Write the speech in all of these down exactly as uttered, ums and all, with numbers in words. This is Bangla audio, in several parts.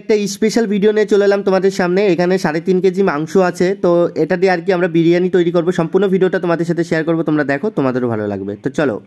একটা স্পেশাল ভিডিও নিয়ে চলে এলাম তোমাদের সামনে। এখানে সাড়ে তিন কেজি মাংস আছে, তো এটা দিয়ে আর কি আমরা বিরিয়ানি তৈরি করব। সম্পূর্ণ ভিডিওটা তোমাদের সাথে শেয়ার করব, তোমরা দেখো, তোমাদেরও ভালো লাগবে। তো চলো।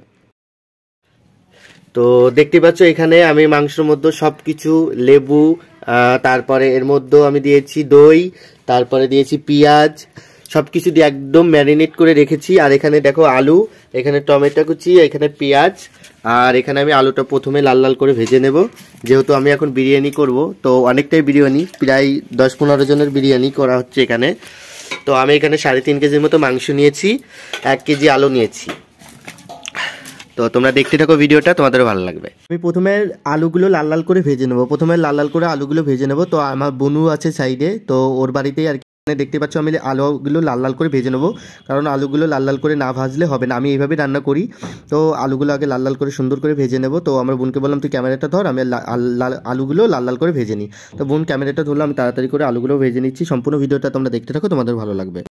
তো দেখতে পাচ্ছ এখানে আমি মাংসের মধ্যে সব কিছু লেবু, তারপরে এর মধ্যেও আমি দিয়েছি দই, তারপরে দিয়েছি পেঁয়াজ, সব কিছু দিয়ে একদম ম্যারিনেট করে রেখেছি। আর এখানে দেখো আলু, এখানে টমেটো কুচি, এখানে পেঁয়াজ, আর এখানে আমি আলুটা প্রথমে লাল লাল করে ভেজে নেব। যেহেতু আমি এখন বিরিয়ানি করব, তো অনেকটাই বিরিয়ানি, প্রায় দশ পনেরো জনের বিরিয়ানি করা হচ্ছে এখানে। তো আমি এখানে সাড়ে তিন কেজির মতো মাংস নিয়েছি, এক কেজি আলু নিয়েছি। তো তোমরা দেখতে থাকো ভিডিওটা, তোমাদেরও ভালো লাগবে। আমি প্রথমে আলুগুলো লাল লাল করে ভেজে নেবো প্রথমে লাল লাল করে আলুগুলো ভেজে নেবো। তো আমার বনু আছে সাইডে, তো ওর বাড়িতেই আর কি দেখতে পাচ্ছ আমি আলুগুলো লাল লাল করে ভেজে নেবো, কারণ আলুগুলো লাল লাল করে না ভাজলে হবে না। আমি এইভাবে রান্না করি। তো আলুগুলো আগে লাল লাল করে সুন্দর করে ভেজে নেবো। তো আমার বোনকে বললাম তুই ক্যামেরাটা ধর, আমি আলুগুলো লাল লাল করে ভেজে নিই। তো বোন ক্যামেরাটা ধরলো, আমি তাড়াতাড়ি করে আলুগুলো ভেজে নিচ্ছি। সম্পূর্ণ ভিডিওটা তোমরা দেখতে থাকো, তোমাদের ভালো লাগবে।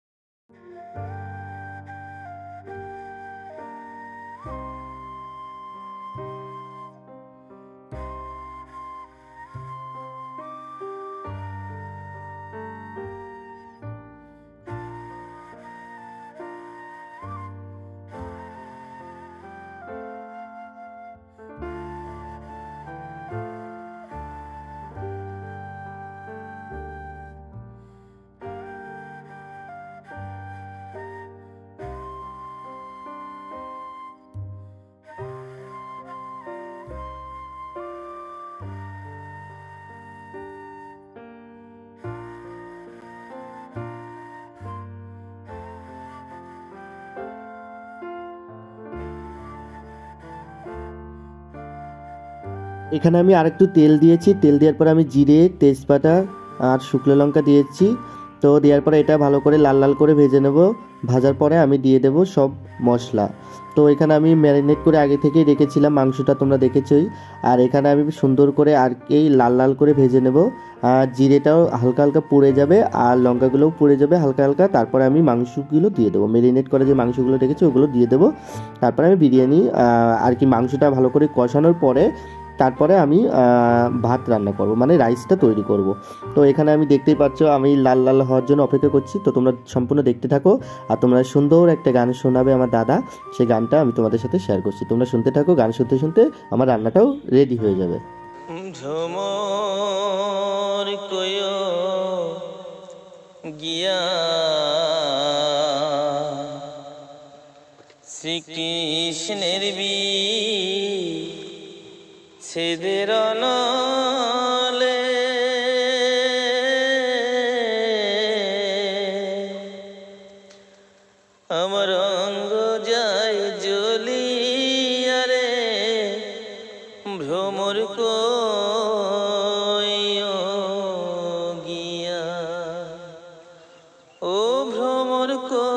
এখানে আমি আরেকটু তেল দিয়েছি, তেল দেওয়ার পরে আমি জিরে, তেজপাতা আর শুকনো লঙ্কা দিয়েছি। তো দেওয়ার পরে এটা ভালো করে লাল লাল করে ভেজে নেব। ভাজার পরে আমি দিয়ে দেব সব মশলা। তো এখানে আমি ম্যারিনেট করে আগে থেকেই রেখেছিলাম মাংসটা, তোমরা দেখেছই। আর এখানে আমি সুন্দর করে আর এই লাল লাল করে ভেজে নেব। আর জিরেটাও হালকা হালকা পুড়ে যাবে, আর লঙ্কাগুলোও পুড়ে যাবে হালকা হালকা। তারপরে আমি মাংসগুলো দিয়ে দেবো, ম্যারিনেট করে যে মাংসগুলো রেখেছি ওগুলো দিয়ে দেবো। তারপরে আমি বিরিয়ানি আর কি মাংসটা ভালো করে কষানোর পরে তারপরে আমি ভাত রান্না করব, মানে রাইসটা তৈরি করব। তো এখানে আমি দেখতেই পাচ্ছ আমি লাল লাল হওয়ার জন্য অপেক্ষা করছি। তো তোমরা সম্পূর্ণ দেখতে থাকো। আর তোমরা সুন্দর একটা গান শোনাবে আমার দাদা, সেই গানটা আমি তোমাদের সাথে শেয়ার করছি। তোমরা শুনতে থাকো, গান শুনতে শুনতে আমার রান্নাটাও রেডি হয়ে যাবে। ঝুমর কয়ো গিয়া শ্রীকৃষ্ণের বি ছেদের নলে আমার অঙ্গ যায় জ্বলিয়া রে ভ্রমর কয়ো গিয়া, ও ভ্রমর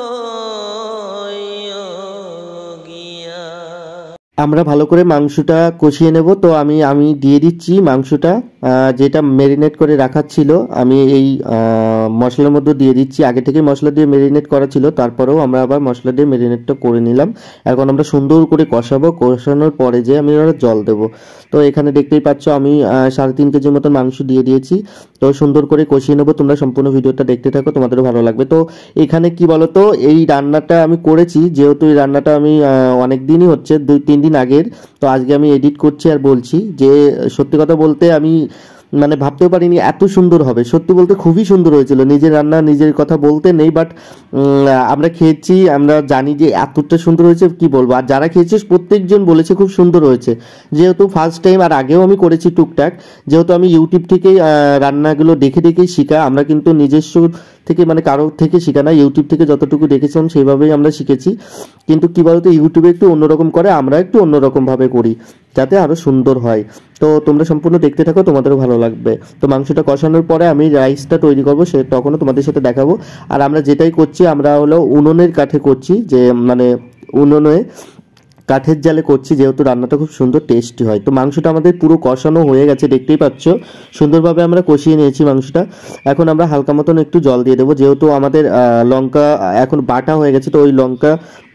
কয়ো গিয়া। আমরা ভালো করে মাংসটা কষিয়ে নেব। তো আমি আমি দিয়ে দিচ্ছি মাংসটা, যেটা ম্যারিনেট করে রাখা ছিল আমি এই মশলার মধ্যে দিয়ে দিচ্ছি। আগে থেকে মশলা দিয়ে ম্যারিনেট করা ছিল, তারপরেও আমরা আবার মশলা দিয়ে ম্যারিনেটটা করে নিলাম। এখন আমরা সুন্দর করে কষাবো, কষানোর পরে যে আমি জল দেবো। তো এখানে দেখতেই পাচ্ছ আমি সাড়ে তিন কেজির মতন মাংস দিয়ে দিয়েছি। তো সুন্দর করে কষিয়ে নেবো, তোমরা সম্পূর্ণ ভিডিওটা দেখতে থাকো, তোমাদেরও ভালো লাগবে। তো এখানে কি বলতো, এই রান্নাটা আমি করেছি, যেহেতু এই রান্নাটা আমি অনেক দিনই হচ্ছে, দুই তিন দিন আগের। তো আজকে আমি এডিট করছি আর বলছি যে সত্যি কথা বলতে আমি মানে ভাবতেও পারিনি এত সুন্দর হবে। সত্যি বলতে খুবই সুন্দর হয়েছিল। নিজের রান্না নিজের কথা বলতে নেই, বাট আমরা খেয়েছি, আমরা জানি যে এতটা সুন্দর হয়েছে কি বলবো। আর যারা খেয়েছে প্রত্যেকজন বলেছে খুব সুন্দর হয়েছে। যেহেতু ফার্স্ট টাইম, আর আগেও আমি করেছি টুকটাক, যেহেতু আমি ইউটিউব থেকেই রান্নাগুলো দেখে দেখেই শিখা। আমরা কিন্তু নিজস্ব থেকে মানে কারো থেকে শেখা না, ইউটিউব থেকে যতটুকু দেখেছিলাম সেইভাবেই আমরা শিখেছি। কিন্তু কি বলতো, ইউটিউবে একটু অন্যরকম করে, আমরা একটু অন্যরকম ভাবে করি যাতে আরো সুন্দর হয়। তো তোমরা সম্পূর্ণ দেখতে থাকো, তোমাদেরও ভালো লাগবে। তো মাংসটা কষানোর পরে আমি রাইসটা তৈরি করবো, সে তখনও তোমাদের সাথে দেখাবো। আর আমরা যেটাই করছি, আমরা হলো উনুনের কাঠে করছি, যে মানে উনুনে কাঠের জালে করছি, যেহেতু রান্নাটা খুব সুন্দর টেস্টি হয়। তো মাংসটা আমাদের পুরো কষানো হয়ে গেছে, দেখতেই পাচ্ছ সুন্দরভাবে আমরা কষিয়ে নিয়েছি মাংসটা। এখন আমরা হালকা মতন একটু জল দিয়ে দেবো, যেহেতু আমাদের লঙ্কা এখন বাটা হয়ে গেছে, তো ওই লঙ্কা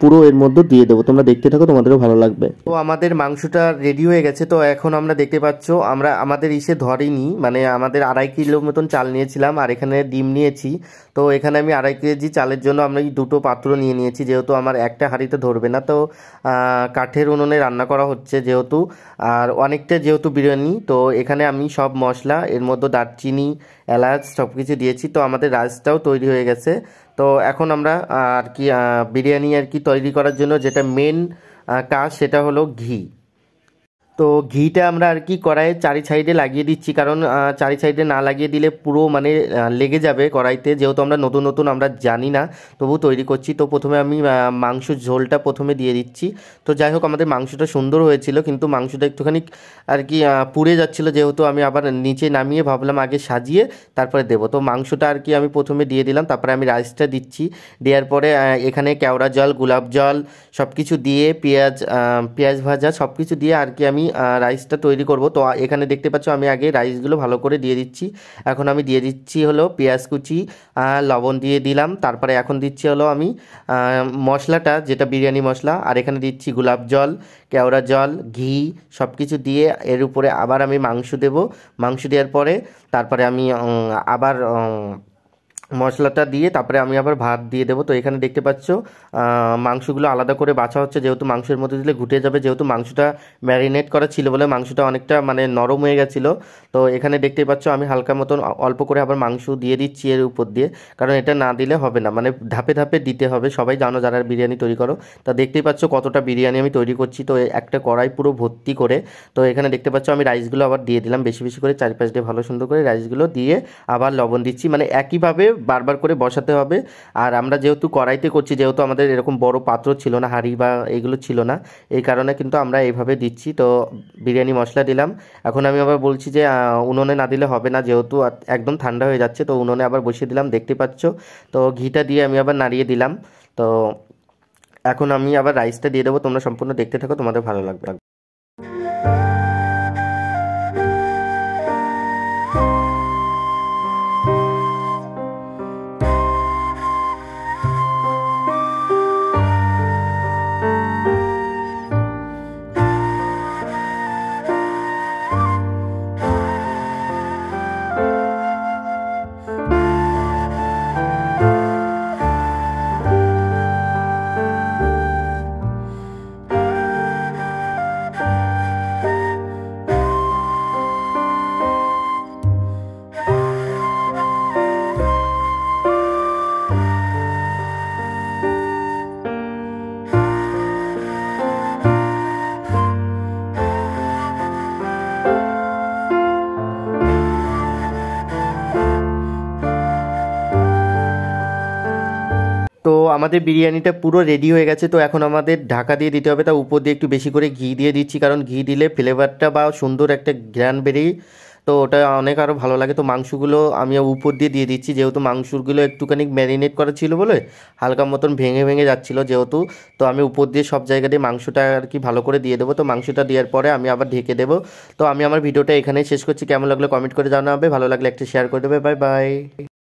পুরো এর মধ্যে দিয়ে দেবো। তোমরা দেখতে থাকো, তোমাদেরও ভালো লাগবে। তো আমাদের মাংসটা রেডি হয়ে গেছে। তো এখন আমরা দেখতে পাচ্ছ আমরা আমাদের ইসে ধরেনি, মানে আমাদের আড়াই কিলো মতন চাল নিয়েছিলাম আর এখানে ডিম নিয়েছি। তো এখানে আমি আড়াই কেজি চালের জন্য আমরা এই দুটো পাত্র নিয়ে নিয়েছি, যেহেতু আমার একটা হাঁড়িতে ধরবে না। তো কাঠের উনুনে রান্না করা হচ্ছে যেহেতু, আর অনেকটা যেহেতু বিরিয়ানি, তো এখানে আমি সব মশলা এর মধ্যে দারচিনি, এলাচ সব কিছু দিয়েছি। তো আমাদের রাইসটাও তৈরি হয়ে গেছে। তো এখন আমরা আর কি বিরিয়ানি আর কি তৈরি করার জন্য যেটা মেন কাজ সেটা হলো ঘি। তো ঘিটা আমরা আর কি কড়াইয়ের চারি সাইডে লাগিয়ে দিচ্ছি, কারণ চারি সাইডে না লাগিয়ে দিলে পুরো মানে লেগে যাবে কড়াইতে, যেহেতু আমরা নতুন নতুন আমরা জানি না, তবু তৈরি করছি। তো প্রথমে আমি মাংস ঝোলটা প্রথমে দিয়ে দিচ্ছি। তো যাই হোক আমাদের মাংসটা সুন্দর হয়েছিল, কিন্তু মাংসটা একটুখানি আর কি পুড়ে যাচ্ছিলো, যেহেতু আমি আবার নিচে নামিয়ে ভাবলাম আগে সাজিয়ে তারপরে দেবো। তো মাংসটা আর কি আমি প্রথমে দিয়ে দিলাম, তারপরে আমি রাইসটা দিচ্ছি। দেওয়ার পরে এখানে কেওড়া জল, গোলাপ জল সব কিছু দিয়ে পেঁয়াজ পেঁয়াজ ভাজা সব কিছু দিয়ে আর কি আমি রাইসটা তৈরি করব। তো এখানে দেখতে পাচ্ছ আমি আগে রাইসগুলো ভালো করে দিয়ে দিচ্ছি। এখন আমি দিয়ে দিচ্ছি হলো পেঁয়াজ কুচি, লবণ দিয়ে দিলাম। তারপরে এখন দিচ্ছি হলো আমি মশলাটা, যেটা বিরিয়ানি মশলা, আর এখানে দিচ্ছি গোলাপ জল, কেওড়া জল, ঘি সব কিছু দিয়ে এর উপরে আবার আমি মাংস দেব। মাংস দেওয়ার পরে তারপরে আমি আবার মশলাটা দিয়ে তারপরে আমি আবার ভাত দিয়ে দেবো। তো এখানে দেখতে পাচ্ছ মাংসগুলো আলাদা করে বাছা হচ্ছে, যেহেতু মাংসের মধ্যে দিলে ঘুটে যাবে, যেহেতু মাংসটা ম্যারিনেট করা ছিল বলে মাংসটা অনেকটা মানে নরম হয়ে গেছিলো। তো এখানে দেখতে পাচ্ছ আমি হালকা মতন অল্প করে আবার মাংস দিয়ে দিচ্ছি এর উপর দিয়ে, কারণ এটা না দিলে হবে না, মানে ধাপে ধাপে দিতে হবে। সবাই জানো যারা বিরিয়ানি তৈরি করো। তা দেখতেই পাচ্ছ কতটা বিরিয়ানি আমি তৈরি করছি। তো একটা কড়াই পুরো ভর্তি করে। তো এখানে দেখতে পাচ্ছ আমি রাইসগুলো আবার দিয়ে দিলাম বেশি বেশি করে, চারিপাশ দিয়ে ভালো সুন্দর করে রাইসগুলো দিয়ে আবার লবণ দিচ্ছি, মানে একইভাবে বারবার করে বসাতে হবে। আর আমরা যেহেতু কড়াইতে করছি, যেহেতু আমাদের এরকম বড় পাত্র ছিল না, হাঁড়ি বা এগুলো ছিল না, এই কারণে কিন্তু আমরা এইভাবে দিচ্ছি। তো বিরিয়ানি মশলা দিলাম। এখন আমি আবার বলছি যে উনুনে না দিলে হবে না, যেহেতু একদম ঠান্ডা হয়ে যাচ্ছে। তো উনুনে আবার বসিয়ে দিলাম, দেখতে পাচ্ছ। তো ঘিটা দিয়ে আমি আবার নাড়িয়ে দিলাম। তো এখন আমি আবার রাইসটা দিয়ে দেবো। তোমরা সম্পূর্ণ দেখতে থাকো, তোমাদের ভালো লাগবে। তো আমাদের বিরিয়ানিটা পুরো রেডি হয়ে গেছে। তো এখন আমাদের ঢাকা দিয়ে দিতে হবে, তা উপর দিয়ে একটু বেশি করে ঘি দিয়ে দিচ্ছি, কারণ ঘি দিলে ফ্লেভারটা বা সুন্দর একটা ঘ্রাণ বেরিয়ে, তো ওটা অনেক আরও ভালো লাগে। তো মাংসগুলো আমি উপর দিয়ে দিয়ে দিচ্ছি, যেহেতু মাংসগুলো একটুখানি ম্যারিনেট করা ছিল বলে হালকা মতন ভেঙে ভেঙে যাচ্ছিলো যেহেতু। তো আমি উপর দিয়ে সব জায়গা দিয়ে মাংসটা আর কি ভালো করে দিয়ে দেবো। তো মাংসটা দেওয়ার পরে আমি আবার ঢেকে দেবো। তো আমি আমার ভিডিওটা এখানেই শেষ করছি। কেমন লাগলো কমেন্ট করে জানাবে, ভালো লাগলে একটা শেয়ার করে দেবে। Bye by.